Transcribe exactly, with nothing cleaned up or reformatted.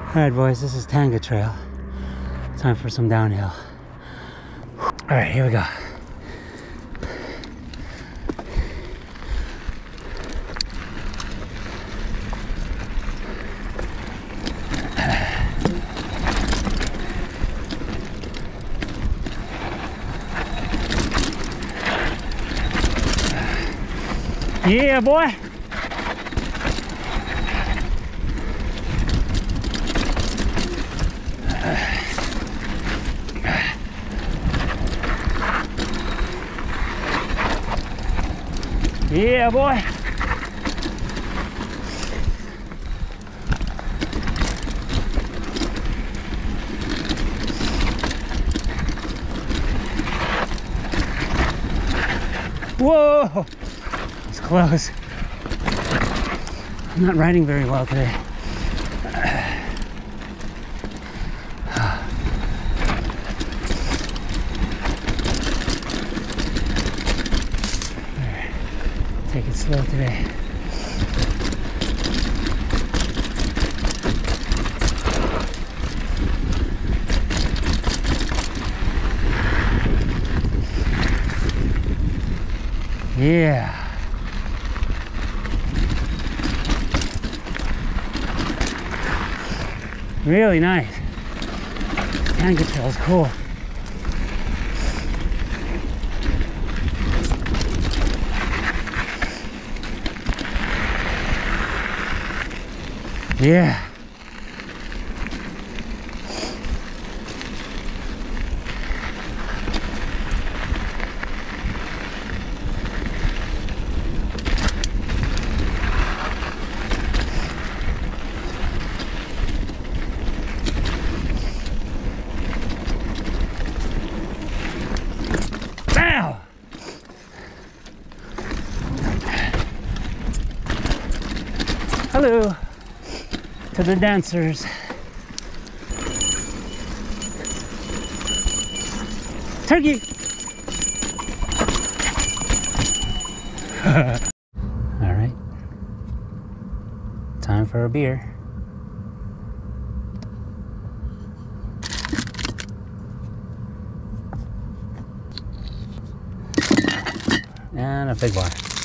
Alright boys, this is Tanga Trail. Time for some downhill. Alright, here we go. Yeah, boy. Yeah, boy. Whoa, it's close. I'm not riding very well today. Take it slow today. Yeah. Really nice. Tanga Trail is cool. Yeah. Ow! Hello to the dancers. Turkey! All right, time for a beer. And a big bar.